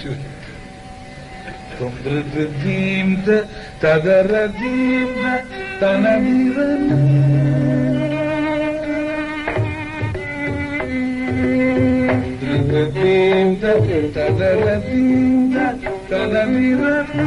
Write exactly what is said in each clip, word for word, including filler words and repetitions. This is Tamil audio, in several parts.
தொன்றதீந்த ததரதீந்த தனதிரன தீந்த ததரதீந்த தனதிரன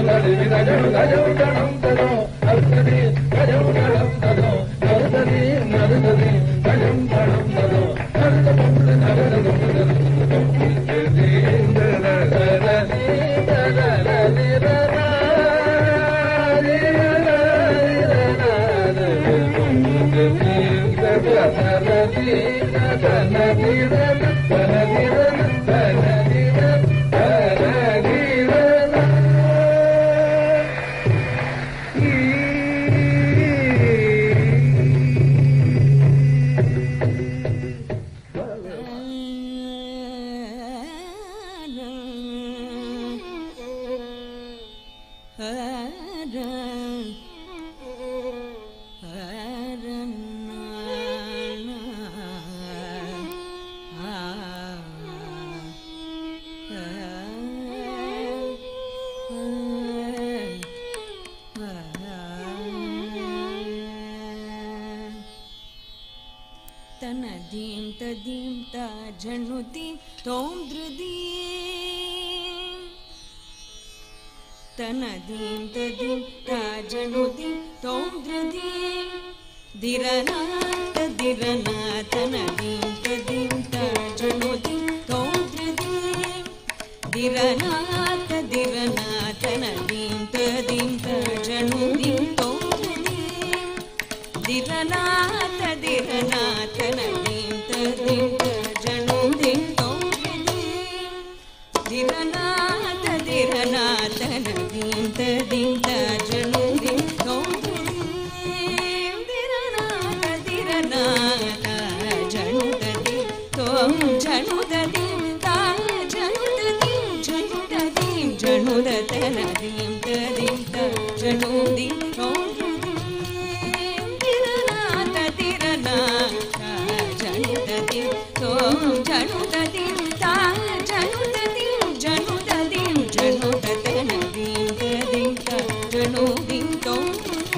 Thank you. தோம் திருதீம் தனதீம் ததீம் தாஜனுதீம் தோம் திருதீம் திரநாத திரநா தனதீம் ததீம் தாஜனுதீம் தோம் திருதீம் திரநாத திரநா தனதீம் ததீம் தாஜனுதீம் தோம் திருதீம் திரநாத திரநா தனதீம் ததீம் தாஜனுதீம் தோம் திருதீம் திரநாத திரநா தனதீம் ததீம் தாஜனுதீம் தோம் திருதீம் திரநாத திரநா தாஜனுதீம் தோம் ஜனுதீம் தாஜனுதீம் ஜனுதீம் ஜனுததனதீம் ததீம் தாஜனுதீம் தோம் திருதீம் திரநாத திரநா தாஜனுதீம் தோம் ஜனுதீம் தாஜனுதீம் ஜனுதீம் ஜனுததனதீம் ததீம் தாஜனுதீம் தோம்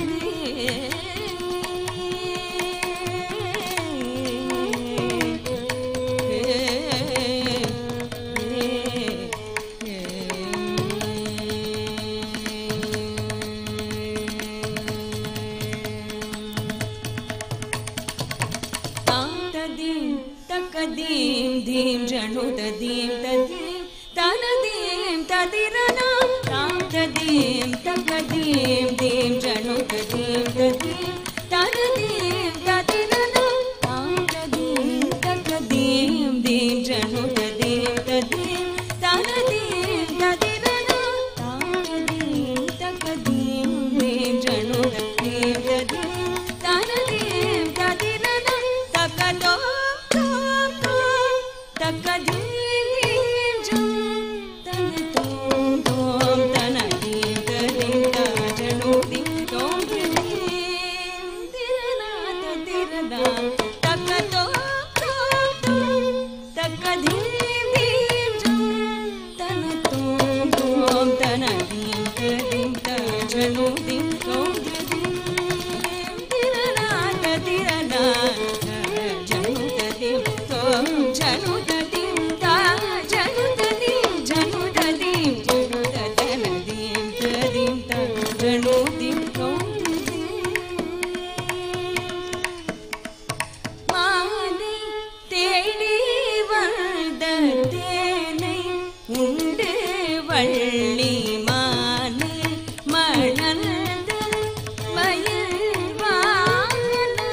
தகதீம் தீம் ஜனுதீம் ததீம் தனதீம் ததிரனா தாம் ததீம் தகதீம் தீம் ஜனுதீம் ததீம் தனதீம் ததிரனா தாம் ததீம் தகதீம் தீம் ஜனுதீம் ததீம் தனதீம் ததிரனா தாம் ததீம் தகதீம் தீம் ஜனுதீம் ததீம் தனதீம் ததிரனா தகதோ தகதீம் ஜம் தனதோம் தோம் தனதீம் ததீம் தாஜனுதீம் தோம் திருதீம் திரநாத திரநா தகதோம் தோம் தகதீம் ஜம் தனதோம் தோம் தனதீம் ததீம் தாஜனுதீம் தோம் திருதீம் திரநாத திரநா ஜனுதீம் தோம் ஜனுதீம் தாஜனுதீம் ஜனுதீம் ஜனுததனதீம் ததீம் தாஜனுதீம் தோம் மானை தேடி வந்த தேனை உண்டு வள்ளி மானை மணந்த மயில் வானா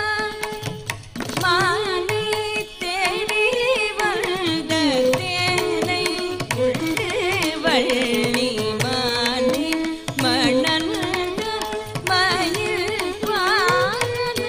மானை தேடி வந்த தேனை உண்டு வள்ளி மானை மணந்த மயில் வானா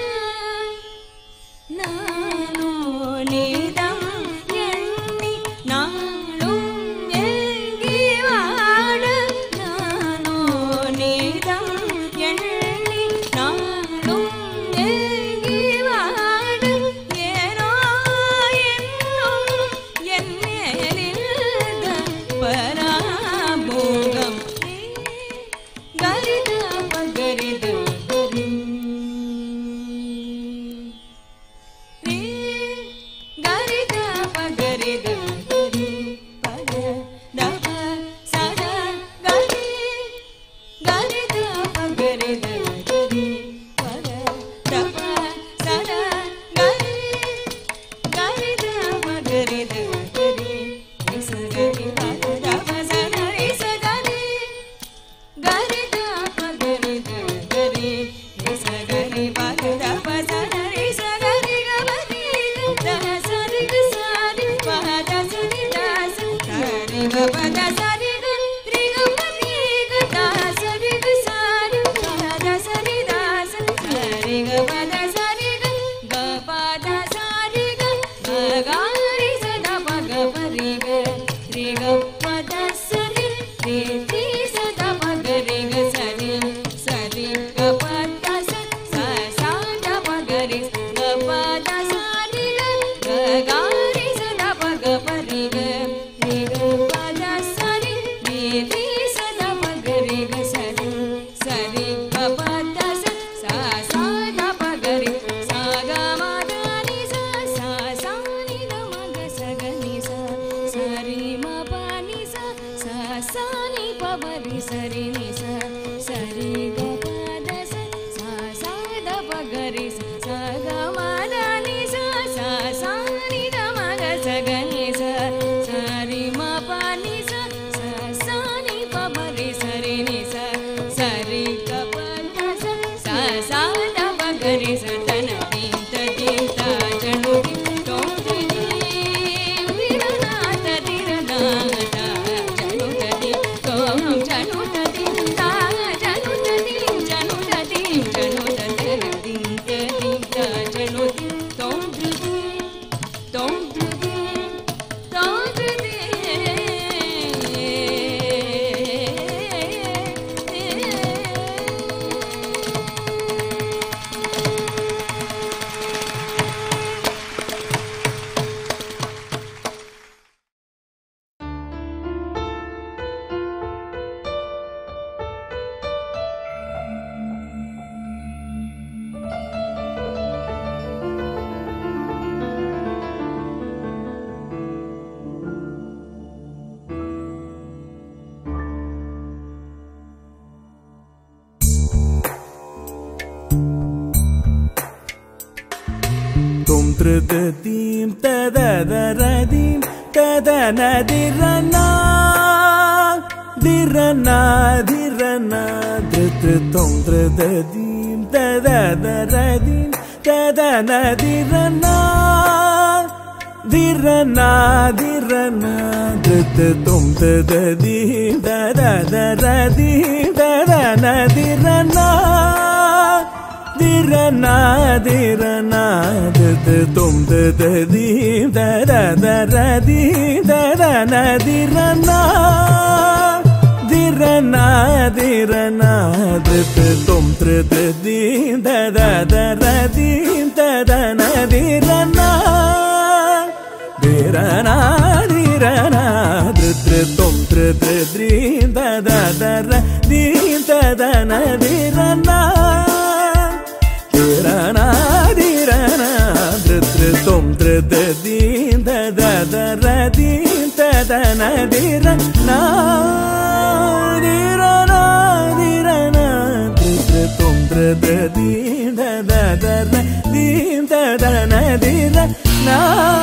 நானோ நீதம் எண்ணி நாளும் ஏங்கி வாட நானோ நீதம் எண்ணி நாளும் ஏங்கி வாட ஏனோ என்னும் என் மேலிருந்த பராபோகம் கரித பகரித கரி ரே கரித பகரித கரி பத தப சத கரி கரித பகரித கரி பத தப சத கரி கரித பகரித கரி நிசகரி பத தப சத நிசகரி கரித பகரித கரி நிசகரி பத தப சத நிசகரி கபரி தன சரி கசாரி பத சரி தாச சரி பத சரி கரி கபரி கதா சரி கசாரி பத சரி தாச சரி பத சரி கபத சரி ககாரி சதா பகபரி ரி கபத சரி ரி ரி சதா பகரி சரி சரி கபத ச சத பகரி கபத சரி ககாரி சதா பகபரி ரி கபத சரி ரி ரி சதா பகரி சரி சரி கபத ச சத பகரி ச கமத ni sa sa sa ni da ma ga sa ga ni sa ri sari ni sa sari ga pa da sa sa sa da pa ga ri sa sa ga ma da ni sa sa sa ni da ma ga sa ga ni sa sa ri ma pa ni sa sa sa ni pa ma ri sari ni sa sari ga pa da sa sa sa da pa ga ri sa ta na tin ta tin ta janu tom ti vi ra na ta ti ra na ta janu ta ti tom janu ta ti ta janu ta ti janu ta ti janu ta ti ra tin ta tin ta janu ti tom ti tom ti tom ti Tum tradadim tadadaradim tadanadirana dirana dirana drutrum tradadim tadadaradim tadanadirana dirana dirana drutrum tradadim tadadaradim tadanadirana dirana dirana tum da da dim da da da da dim da da na dirana dirana dirana tum tra da dim da da da da dim da da na dirana dirana dirana tum tra da dim da da da dim da da na dirana dirana dirana tum tradadim da da da radim da da na dirana dirana dirana tum tradadim da da da radim da da na dirana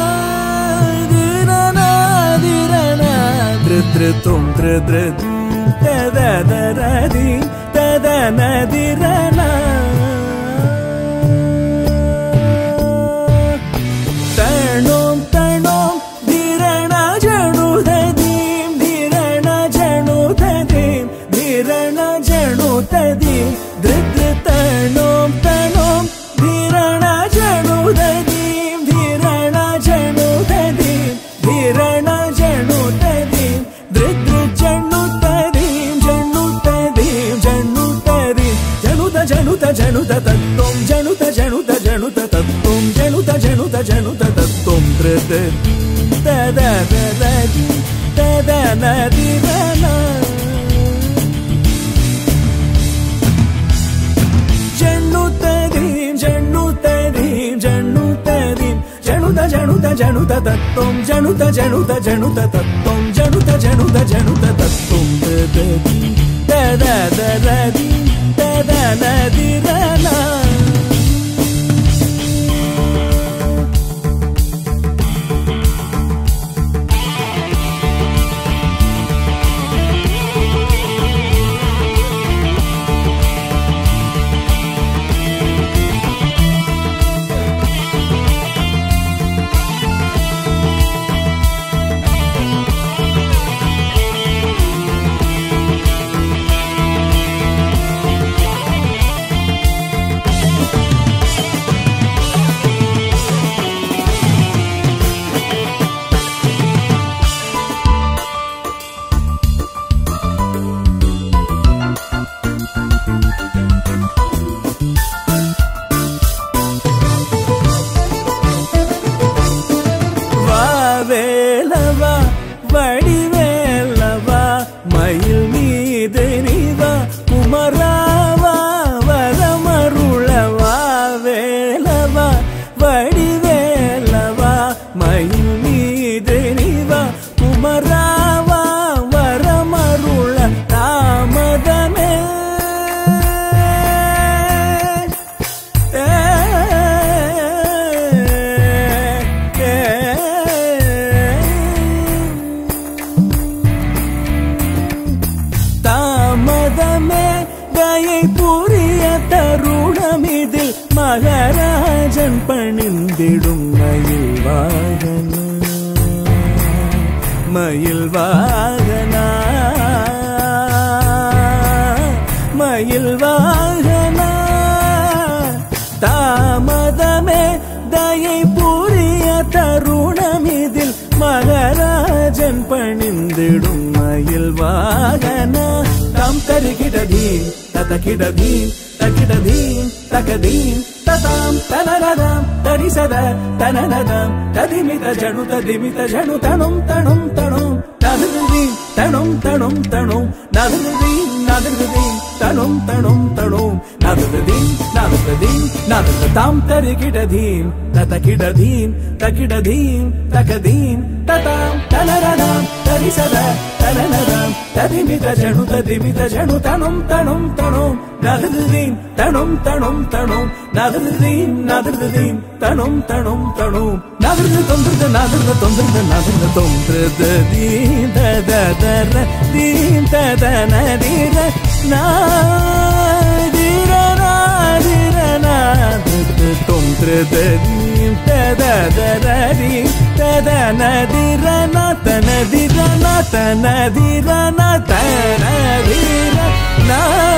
dirana dirana tum tradadim da da da radim da da na dirana Tarnom tarnom dirana janu tadim dirana janu tadim dirana janu tadim drit tarnom tarnom dirana janu tadim dirana janu tadim dirana janu tadim drit janu tadim janu tadim janu tadim januta januta januta tatum januta januta januta tatum januta januta januta tatum trada da da da da da da na di da na januta dim januta dim januta dim januta januta januta tatum januta januta januta tatum januta januta januta tatum trada da da da da da da na di da na குமராவா வரமருள தயை புரிய தருணமிதில் மகராஜன் பணிந்திடும் மயில் வாகனா மயில் வாகனா மயில் வாகனா தாமதமே தயை புரிய தருணமிதில் மகராஜன் பணிந்திடும் மயில் வாகனா தாம் தருகிடதீம் ததகிடதீம் தகிடதீம் தகதீம் ததாம் தனனதாம் தரிசத தனனதாம் ததிமித ஜனு ததிமித ஜனு தனும் தனும் தனும் நதுருதீம் தனும் தனும் தனும் நதுருதீம் நதுருதீம் தனும் தனும் தனும் நதுருதீம் நதுருதீம் நதுருதாம் தருகிடதீம் ததகிடதீம் தகிடதீம் தகதீம் ததாம் தனனதாம் தரிசத தனனதாம் ததிமித ஜனு ததிமித ஜனு தனும் தனும் தனும் நதுருதீம் தனும் தனும் தனும் நதுருதீம் நதுருதீம் தனும் தனும் தனும் நதுருது தொந்திருது நதுருது தொந்திருது நதுருது தொந்திருது தீம் தததர தீம் ததனதிர நாதிர நாதிர நாதிரு தொந்திருது தீம் தததர தீம் ததனதிர நதனதிர நதனதிர நதனதிர நா